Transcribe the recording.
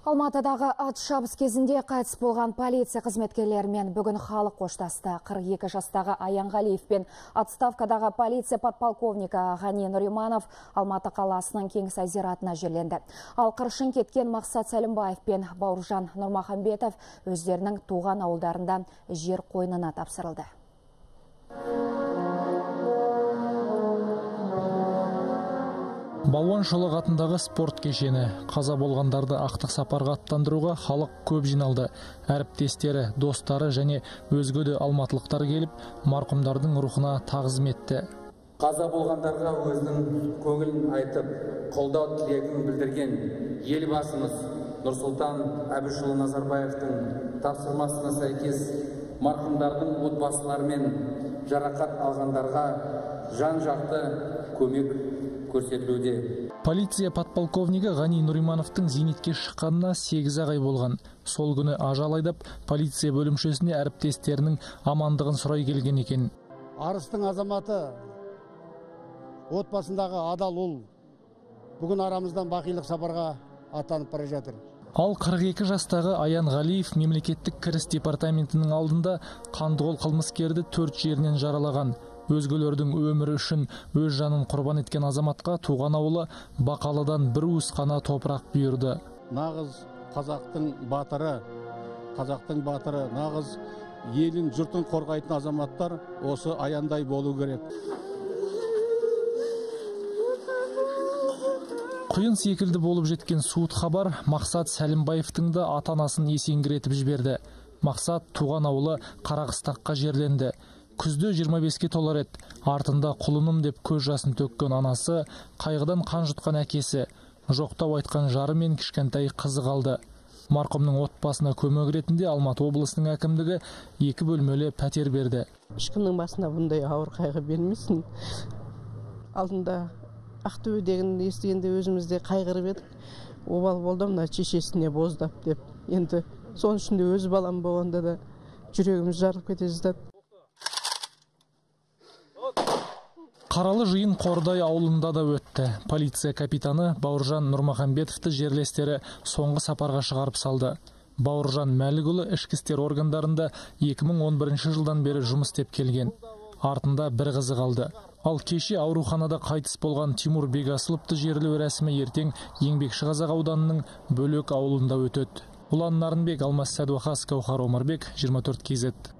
Алматыдағы атшабыс кезінде қайтыс болған полиция қызметкерлерімен бүгін халық қоштасты. 42 жастағы Аянғалиев пен отставкадағы полиция подполковнигі Ғани Нұриманов Алматы қаласының Кеңсай зиратына жерленді. Ал қыршын кеткен Мақсат Сәлімбаев пен Бауыржан Нұрмахамбетов өздерінің туған ауылдарында жер қойнына тапсырылды. Балуан Шолақ атындағы спорт кешені. Қаза болғандарды ақтық сапарға аттандыруға халық көп жиналды. Әріптестері, достары және өзге де алматылықтар келіп, марқұмдардың рухына тағзым етті. Қаза болғандарға өзінің көңілін айтып, қолдау тілегін білдірген елбасымыз Нұрсұлтан Әбішұлы Назарбаевтың тапсырмасына сәйкес марқұмдардың отбасылары мен жарақат алғандарға жан-жақты көмек көрсетілуде. Полиция подполковнигі Ғани Нұримановтың зейнетке шыққанына 8 ай болған. Сол күні ажал айдап, полиция бөлімшесіне әріптестерінің амандығын сұрай келген екен. Арыстың азаматы, отбасындағы адал ұл бүгін арамыздан бақилық сапарға аттанып бара жатыр. Ал 42 жастағы Аянғалиев мемлекеттік кіріс департаментінің алдында қандықол қылмыскерді 4 жерінен жаралаған. Өзгелердің өмірі үшін өз жанын құрбан еткен азаматқа туған ауылы Бақалыдан бір уыс қана топырақ бұйырды. Нағыз қазақтың батыры, нағыз елін, жұртын қорғайтын азаматтар осы Аяңдай болу керек. Құйын секілді болып жеткен суыт хабар Мақсат Сәлімбаевтың да ата-анасын есеңгіретіп жіберді. Мақсат туған ауылы Қарақыстаққа жерленді. Күзде 25-ке толар еді. Артында құлыным деп көз жасын төккен анасы, қайғыдан қан жұтқан әкесі, жоқтау айтқан жары мен кішкентай қызы қалды. Марқұмның отбасына көмек ретінде Алматы облысының әкімдігі 2 бөлмелі пәтер берді. Ешкімнің басына бұндай ауыр қайғы бермесін. Алдында Ақтөбедегін естігенде өзімізде қайғырып едік. Обал болды мына шешесіне боздап деп. Енді соның ішінде өз балам болғанда да жүрегіміз жарылып кете жаздады. Қаралы жиын Қордай ауылында да өтті. Полиция капитаны Бауыржан Нұрмахамбетовті жерлестері соңғы сапарға шығарып салды. Бауыржан Мәлікұлы ішкі істер органдарында 2011 жылдан бері жұмыс істеп келген. Артында бір қызы қалды. Ал кеше ауруханада қайтыс болған Тимур Бегасыловты жерлеу рәсімі ертең Еңбекшіқазақ ауданының Бөлек ауылында өтеді. Ұлан Нарынбек, Алмас Сәдуақас, Каухар Омарбек, 24 KZ.